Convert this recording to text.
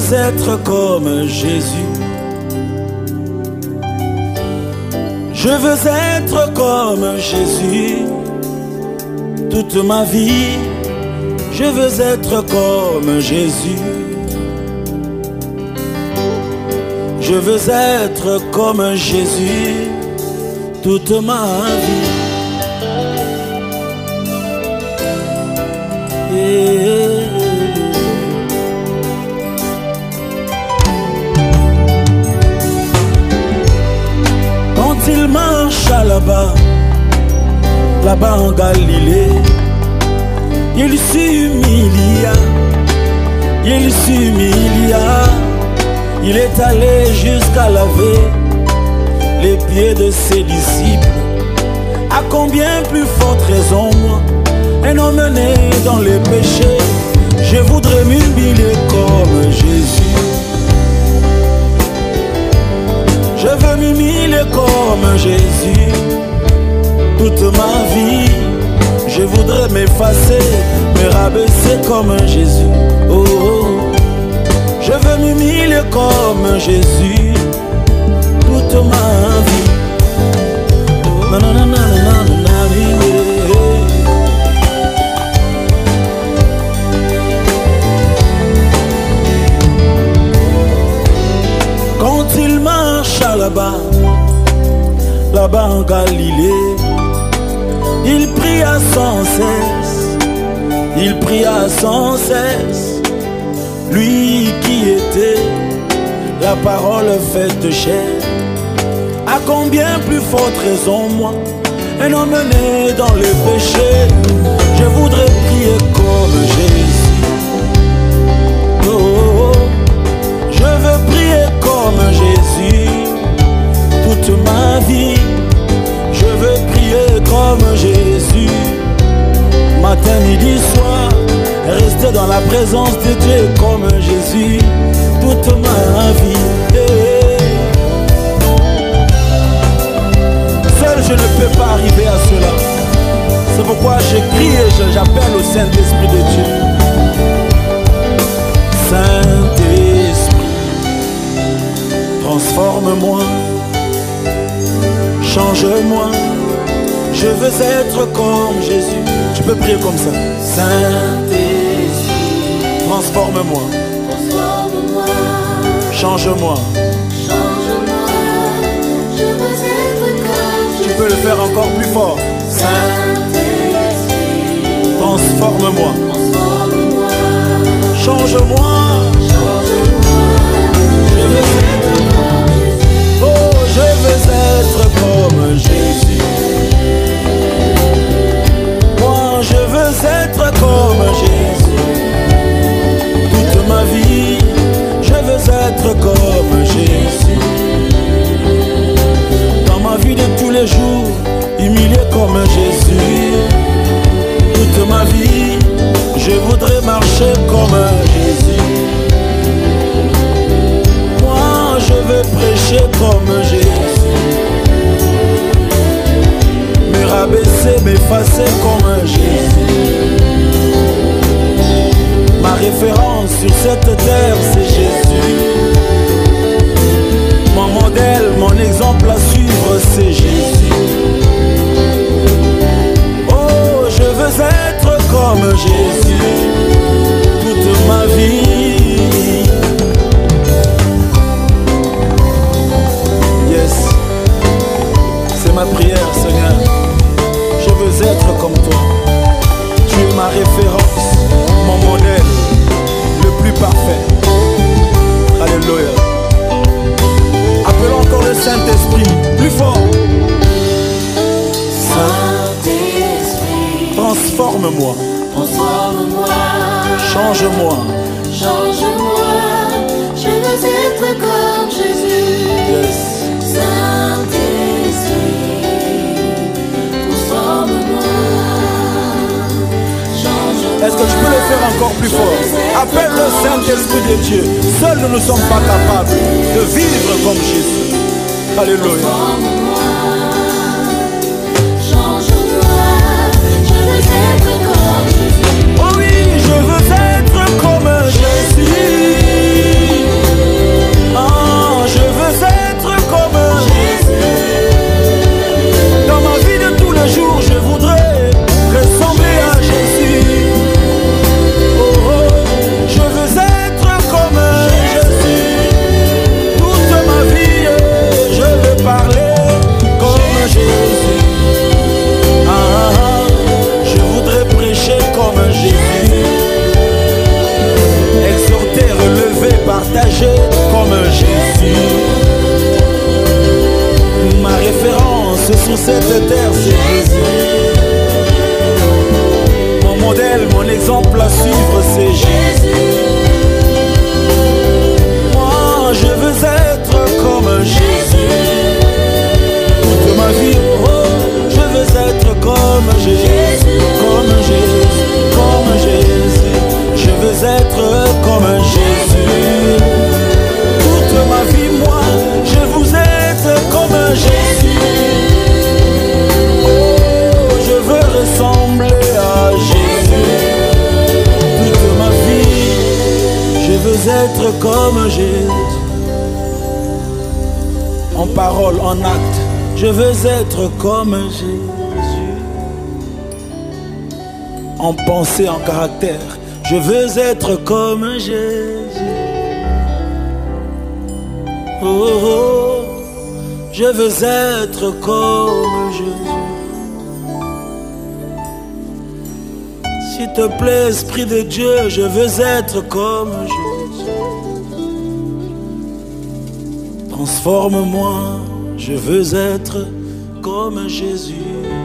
veux être comme Jésus. Je veux être comme Jésus. Toute ma vie, je veux être comme Jésus. Je veux être comme Jésus toute ma vie. Quand il marche là-bas en Galilée, il s'humilia, il est allé jusqu'à laver les pieds de ses disciples. À combien plus forte raison, moi, un homme né dans les péchés, je voudrais m'humilier comme Jésus. Je veux m'humilier comme Jésus. Toute ma vie, je voudrais m'effacer, me rabaisser comme Jésus. Oh, oh. Je veux m'humilier comme Jésus. Toute ma vie. Oh. Quand il marche là-bas en Galilée, il pria sans cesse, lui qui était la parole faite chair. À combien plus forte raison, moi, un homme né dans le péché, je voudrais prier comme Jésus. Oh, oh, oh. Je veux prier comme Jésus toute ma vie. Je veux prier comme Jésus. Matin, midi, soir, rester dans la présence de Dieu comme Jésus toute ma vie. Seul je ne peux pas arriver à cela. C'est pourquoi je crie et j'appelle au Saint-Esprit de Dieu. Saint-Esprit, transforme-moi, change-moi. Je veux être comme Jésus. Tu peux prier comme ça. Saint-Esprit, transforme-moi, change-moi. Je veux être comme Jésus. Tu peux le faire encore plus fort. Saint-Esprit, transforme-moi, change-moi. change-moi. Je veux être comme Jésus. Oh, je veux être comme Jésus. Moi, je veux être comme Jésus. Toute ma vie, je veux être comme Jésus. Dans ma vie de tous les jours, humilié comme Jésus. Toute ma vie, je voudrais marcher comme Jésus. Moi, je veux prêcher comme Jésus. Me rabaisser, m'effacer comme Jésus. Ma référence sur cette terre, c'est Jésus. Mon modèle, mon exemple à suivre, c'est Jésus. Oh, je veux être comme Jésus toute ma vie. Yes, c'est ma prière, Seigneur. Je veux être comme toi. Tu es ma référence, mon modèle le plus parfait. Alléluia. Appelons encore le Saint-Esprit, plus fort. Saint-Esprit, transforme-moi, change-moi. Change-moi. Je veux être comme Jésus. Yes. Saint-Esprit, transforme-moi. Change-moi. Est-ce que tu peux le faire encore plus fort? Appelle le Saint-Esprit de Dieu. Seuls nous ne sommes pas capables de vivre comme Jésus. Alléluia. Oh oui, je veux être comme Jésus. sur cette terre, c'est Jésus. Mon modèle, mon exemple à suivre, c'est Jésus. Moi, je veux être comme Jésus. Toute ma vie, oh, je veux être comme Jésus. Comme Jésus, comme Jésus. Je veux être comme Jésus. Toute ma vie, moi, je veux être comme Jésus. Oh, je veux ressembler à Jésus. Toute ma vie, je veux être comme Jésus. En parole, en acte, je veux être comme Jésus. En pensée, en caractère, je veux être comme Jésus. Oh, oh, je veux être comme Jésus. S'il te plaît, Esprit de Dieu, je veux être comme Jésus. Transforme-moi, je veux être comme Jésus.